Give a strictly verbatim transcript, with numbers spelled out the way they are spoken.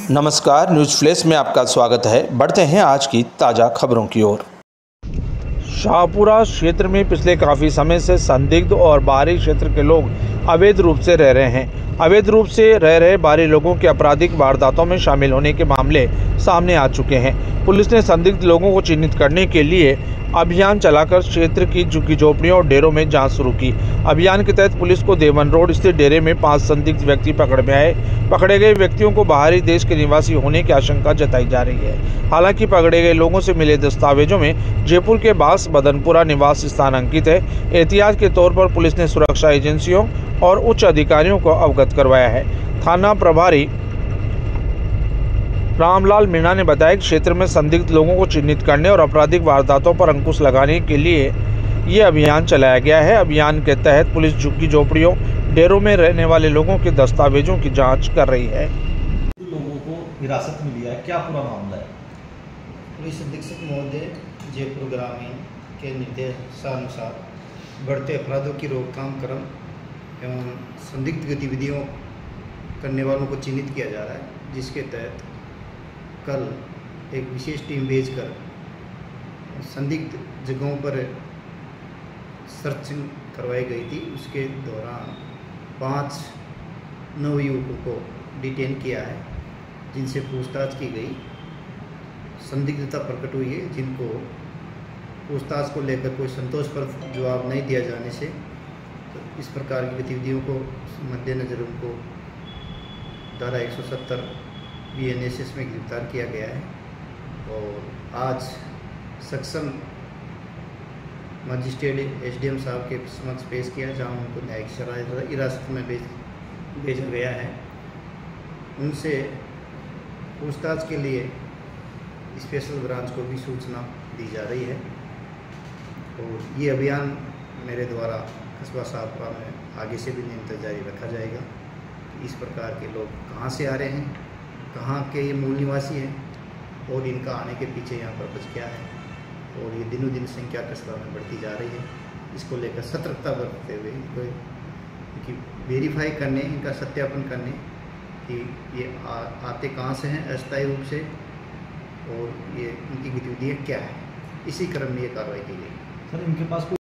नमस्कार, news flash में आपका स्वागत है। बढ़ते हैं आज की ताज़ा खबरों की ओर। शाहपुरा क्षेत्र में पिछले काफ़ी समय से संदिग्ध और बाहरी क्षेत्र के लोग अवैध रूप से रह रहे हैं। अवैध रूप से रह रहे बाहरी लोगों के आपराधिक वारदातों में शामिल होने के मामले सामने आ चुके हैं। पुलिस ने संदिग्ध लोगों को चिन्हित करने के लिए अभियान चलाकर क्षेत्र की झुग्गी झोपड़ियों और डेरों में जांच शुरू की। अभियान के तहत पुलिस को देवन रोड स्थित डेरे में पांच संदिग्ध व्यक्ति पकड़ में आए। पकड़े गए व्यक्तियों को बाहरी देश के निवासी होने की आशंका जताई जा रही है। हालांकि पकड़े गए लोगों से मिले दस्तावेजों में जयपुर के बास बदनपुरा निवास स्थान अंकित है। एहतियात के तौर पर पुलिस ने सुरक्षा एजेंसियों और उच्च अधिकारियों को अवगत करवाया है। थाना प्रभारी रामलाल मीणा ने बताया कि क्षेत्र में संदिग्ध लोगों को चिन्हित करने और आपराधिक वारदातों पर अंकुश लगाने के लिए ये अभियान चलाया गया है। अभियान के तहत पुलिस झुग्गी झोपड़ियों डेरों में रहने वाले लोगों के दस्तावेजों की जांच कर रही है। लोगों को हिरासत में लिया है, क्या पूरा मामला है? पुलिस अधीक्षक महोदय जयपुर ग्रामीण के निर्देशानुसार बढ़ते अपराधों की रोकथाम क्रम एवं संदिग्ध गतिविधियों करने वालों को चिन्हित किया जा रहा है, जिसके तहत कल एक विशेष टीम भेजकर संदिग्ध जगहों पर सर्चिंग करवाई गई थी। उसके दौरान पांच नवयुवकों को डिटेन किया है, जिनसे पूछताछ की गई। संदिग्धता प्रकट हुई है, जिनको पूछताछ को लेकर कोई संतोषप्रद जवाब नहीं दिया जाने से तो इस प्रकार की गतिविधियों को मद्देनजर उनको धारा एक सौ सत्तर बी एन एस एस में गिरफ्तार किया गया है और आज सक्षम मजिस्ट्रेट एस डी एम साहब के समक्ष पेश किया, जहां उनको न्यायिक हिरासत में भेज भेजा गया है। उनसे पूछताछ के लिए स्पेशल ब्रांच को भी सूचना दी जा रही है और ये अभियान मेरे द्वारा कस्बा शाहपुरा में आगे से भी निरंतर जारी रखा जाएगा। इस प्रकार के लोग कहाँ से आ रहे हैं, कहाँ के ये मूल निवासी हैं और इनका आने के पीछे यहाँ पर्पज क्या है, और ये दिनों दिन संख्या कस्बा में बढ़ती जा रही है। इसको लेकर सतर्कता बरतते हुए इनको वेरीफाई करने, इनका सत्यापन करने कि ये आ, आते कहाँ से हैं अस्थायी रूप से और ये इनकी गतिविधियाँ क्या है, इसी क्रम में ये कार्रवाई की गई। सर, इनके पास